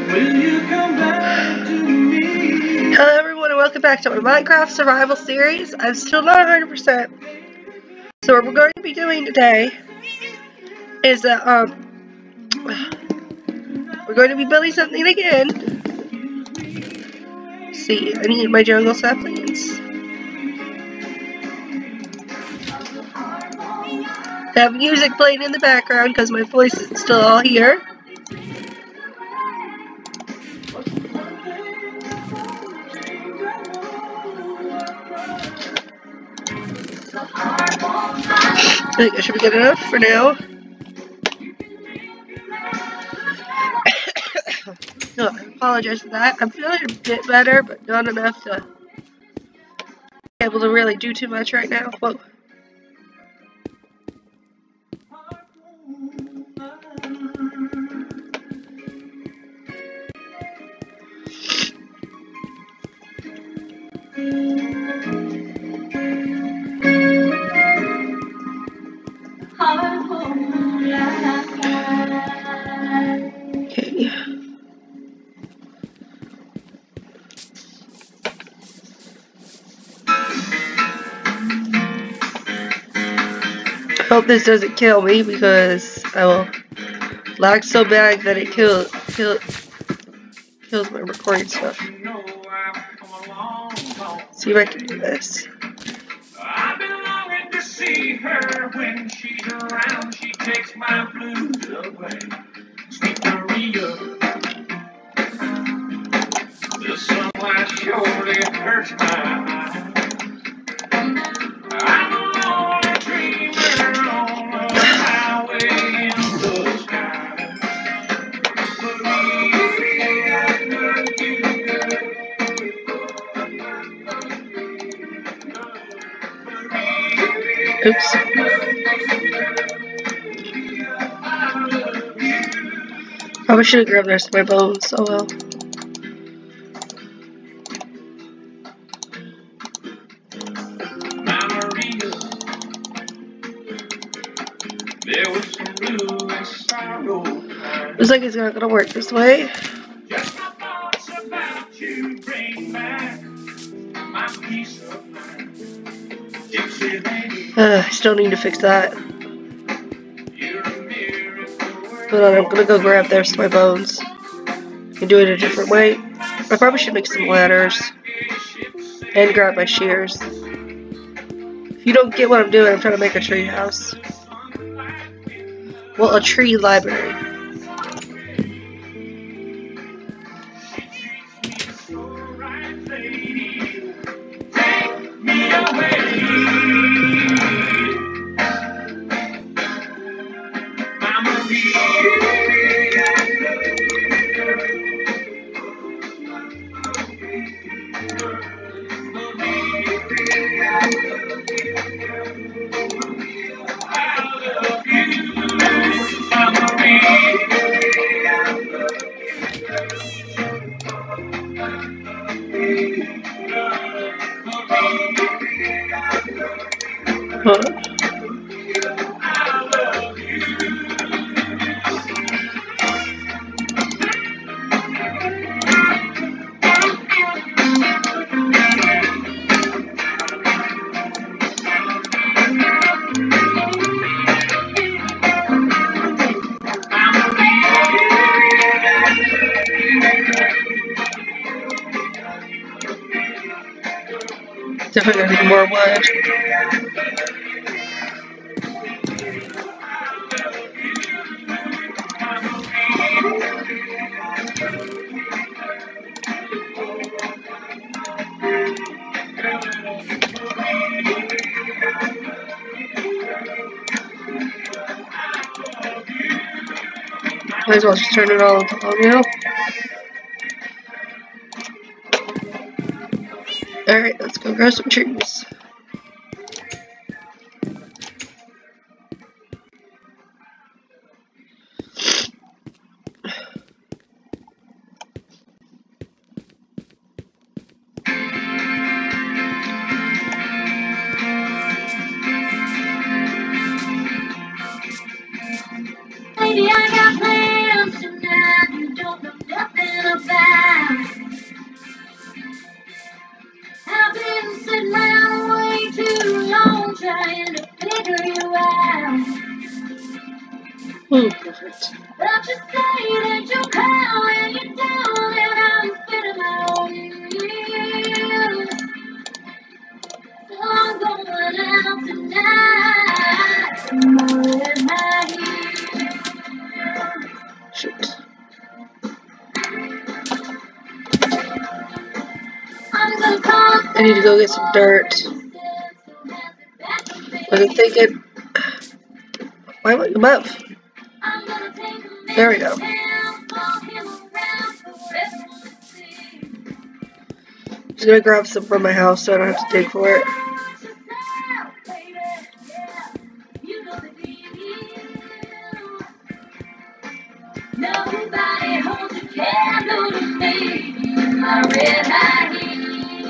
Hello everyone and welcome back to my Minecraft survival series. I'm still not 100%. So what we're going to be doing today is we're going to be building something again. Let's see, I need my jungle saplings. I have music playing in the background because my voice is still all here. I think I should be good enough for now. No, I apologize for that. I'm feeling a bit better, but not enough to be able to really do too much right now. Whoa. Okay. Hope this doesn't kill me because I will lag so bad that it kills my recording stuff. See if I can do this. I've been longing to see her when she's around. She takes my blues away. Sweet Maria. The sunlight surely hurts my eyes. I'm a lonely dreamer on the highway in the sky. Oops. Probably should have grabbed the rest of my bones. Oh well. Looks like it's not gonna work this way. I still need to fix that. Hold on, I'm gonna go grab the rest of my bones and do it a different way. I probably should make some ladders and grab my shears. If you don't get what I'm doing, I'm trying to make a tree house. Well, a tree library. Definitely need more wood. Might as well just turn it all into audio. Alright, let's go grow some trees. Baby, I got plans tonight. You don't know nothing Ooh, perfect. But you say that you call when you're down and I'm spinning my wheels. So I'm going out tonight. Tomorrow at my heels. Shoot. I need to go get some dirt. But I'm thinking, why won't you move? There we go. Just gonna grab some from my house so I don't have to dig for it. Nobody holds a candle to me, my red high heels.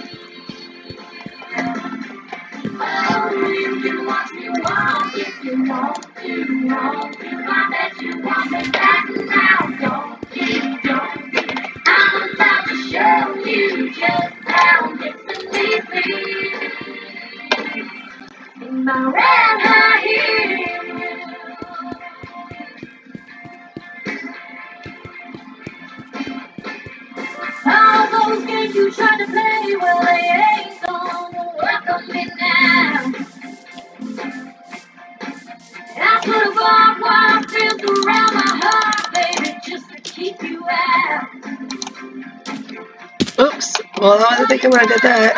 Oh, you can watch me walk if you want to. I bet you want me back now, don't you? I'm about to show you just how it's to leave me in my red high heels. All those games you tried to play, well, they ain't gonna work on me now. I put a barbed wire fence around my heart, baby, just to keep you out. Oops. Well, I wasn't thinking when I did that.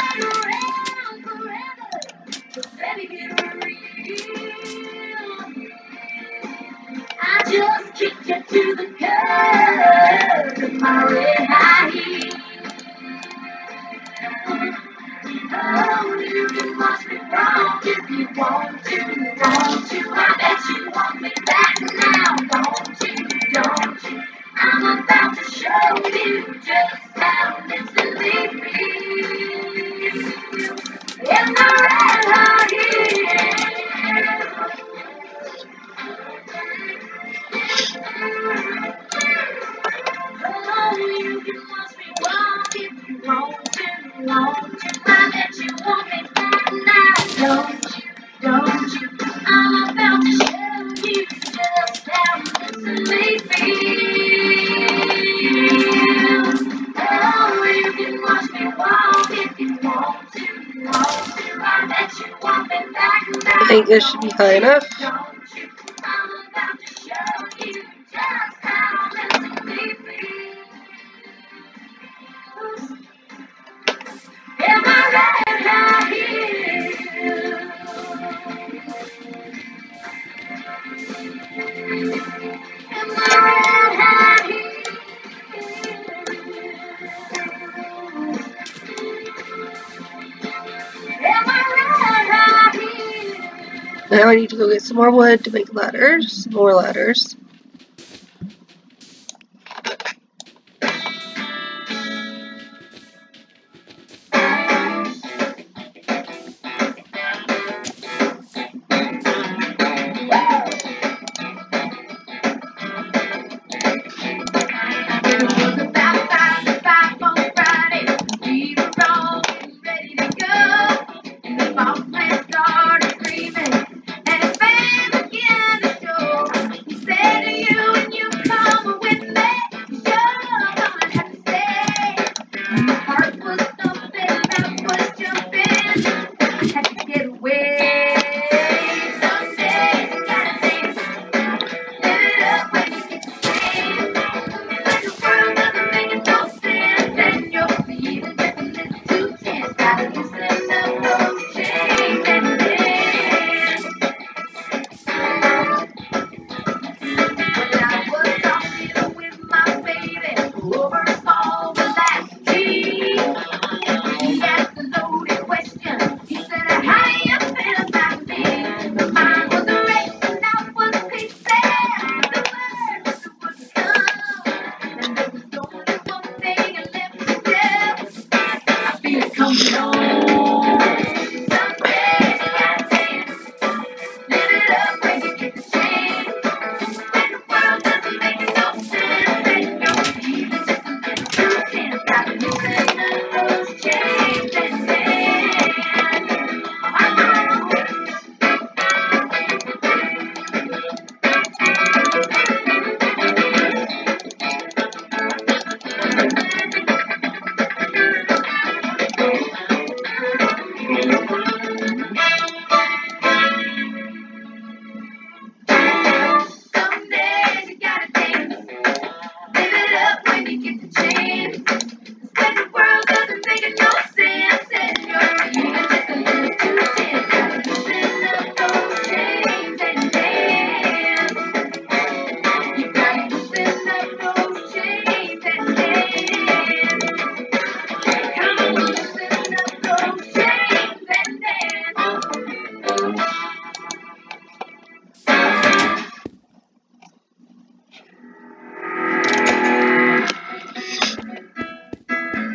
I just kicked you to the curb with my red high heels. Oh, you can watch me rock if you want to. I bet you want me back now, don't you? I'm about to show you just how it's to leave me in my red high heels. Oh, you can watch me walk if you want to. I bet you want me back now, don't you? I'm about to show you just how it's to leave me. Oh, you can watch me walk if you want to. I bet you want me back now. I think this should be high enough. I'm about to show you just how it's to leave me. In my red high heels. In my red high heels. In my red high heels. Now I need to go get some more wood to make ladders. More ladders.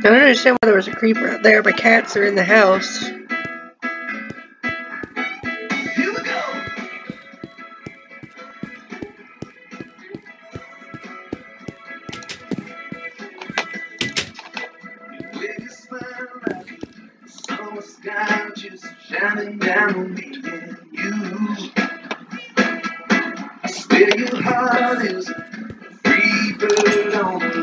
don't understand why there was a creeper out there. My cats are in the house. Here we go. With your smile like the summer sky just shining down on me and you. I swear your heart is a free bird on